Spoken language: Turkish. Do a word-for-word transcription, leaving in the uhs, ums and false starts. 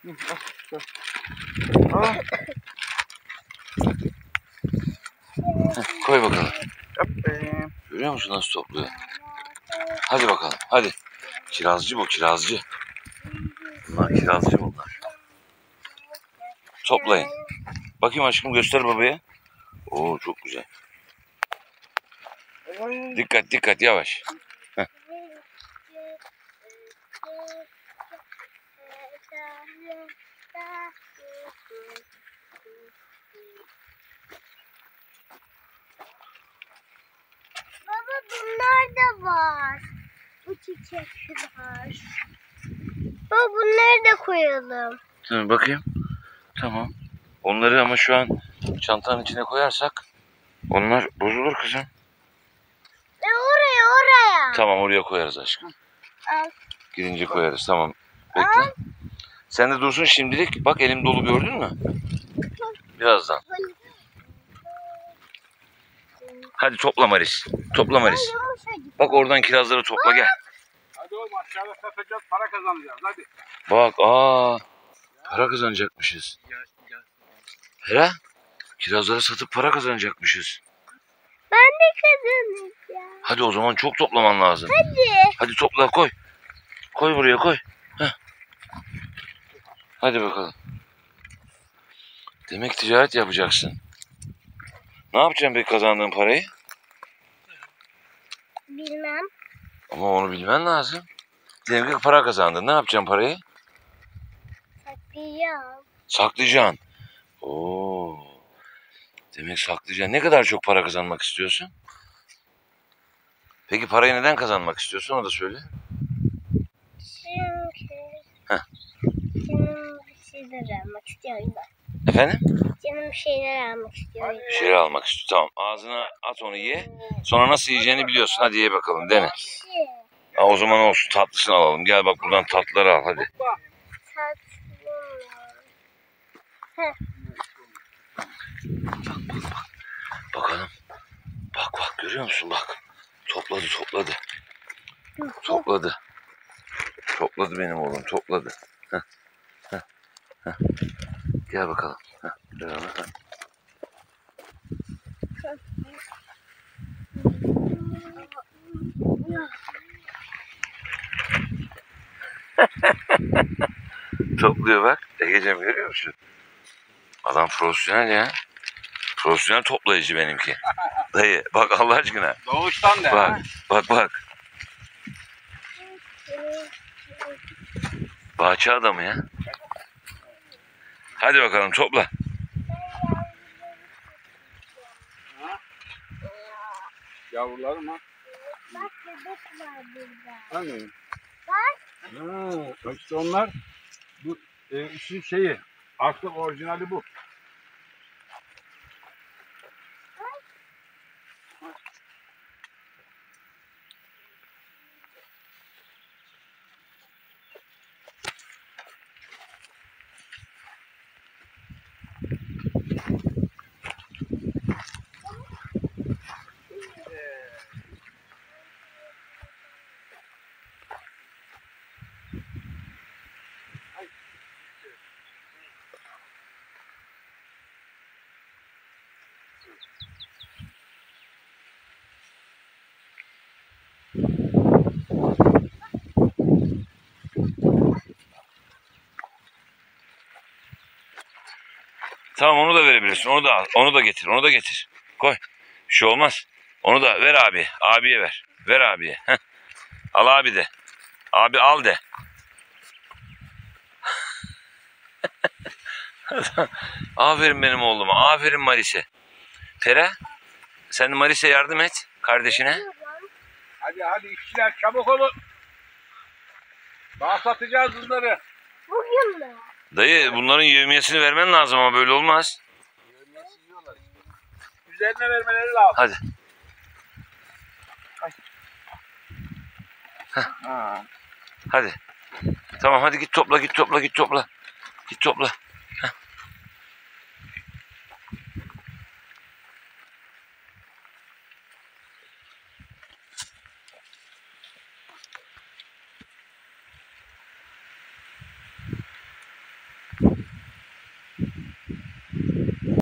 Heh, koy bakalım. Görüyor musun nasıl topluyor? Hadi bakalım, hadi. Kirazcı bu, kirazcı. Bunlar kirazcı bunlar. Toplayın. Bakayım aşkım, göster babaya. Oo, çok güzel. Dikkat, dikkat, yavaş. Heh. Baba bunlar da var. Bu çiçekler. Baba bunları da koyalım. Tamam, bakayım. Tamam. Onları ama şu an çantanın içine koyarsak onlar bozulur kızım. E oraya oraya. Tamam, oraya koyarız aşkım. Al. Girince koyarız, tamam. Bekle. Al. Sen de dursun şimdilik. Bak elim dolu, gördün mü? Birazdan. Hadi topla Maris. Topla Maris. Bak oradan kirazları topla, gel. Hadi oğlum, aşağıda satacağız, para kazanacağız, hadi. Bak, aa, para kazanacakmışız. Hera, kirazları satıp para kazanacakmışız. Ben de kazanacağım. Hadi o zaman çok toplaman lazım. Hadi. Hadi topla, koy. Koy buraya, koy. Heh. Hadi bakalım. Demek ticaret yapacaksın. Ne yapacaksın peki kazandığın parayı? Bilmem. Ama onu bilmen lazım. Diyelim ki para kazandın. Ne yapacaksın parayı? Saklayacağım. Saklayacaksın. Oo. Demek saklayacaksın. Ne kadar çok para kazanmak istiyorsun? Peki parayı neden kazanmak istiyorsun? Onu da söyle. Çünkü Heh. canım bir şeyler almak istiyorum ben. Efendim? Canım bir şeyler almak istiyorum. Bir şeyler almak istiyor. Tamam. Ağzına at onu, ye. Sonra nasıl yiyeceğini biliyorsun. Hadi ye bakalım. Dene. Ha, o zaman olsun. Tatlısını alalım. Gel bak buradan tatlıları al. Hadi. Tatlı. Bak bak bak. Bakalım. Bak bak, görüyor musun? Bak. Topladı topladı. Topladı. Topladı benim oğlum. Topladı. Heh. Heh. Heh. Gel bakalım. Heh. Beraber. Heh. Topluyor bak. Egeciğim, görüyor musun? Adam profesyonel ya. Profesyonel toplayıcı benimki. Dayı bak Allah aşkına. Doğuştan da. Bak bak bak. Bahçe adamı ya. Hadi bakalım topla. Yavruları mı? Bak bebek var burada. Hani? Bak. Ha, işte onlar bu e, işin şeyi. Aslı orijinali bu. Tamam, onu da verebilirsin. Onu da al. Onu da getir. Onu da getir. Koy. Bir şey olmaz. Onu da ver abi. Abiye ver. Ver abiye. Heh. Al abi de. Abi al de. Aferin benim oğluma. Aferin Maris'e. Pera, sen de Maris'e yardım et. Kardeşine. Hadi hadi işçiler, çabuk olun. Daha satacağız bunları. Bugün mü? Dayı, bunların yevmiyesini vermen lazım ama böyle olmaz. Üzerine vermeleri lazım. Hadi. Ha. Hadi. Tamam, hadi git topla, git topla, git topla. Git topla.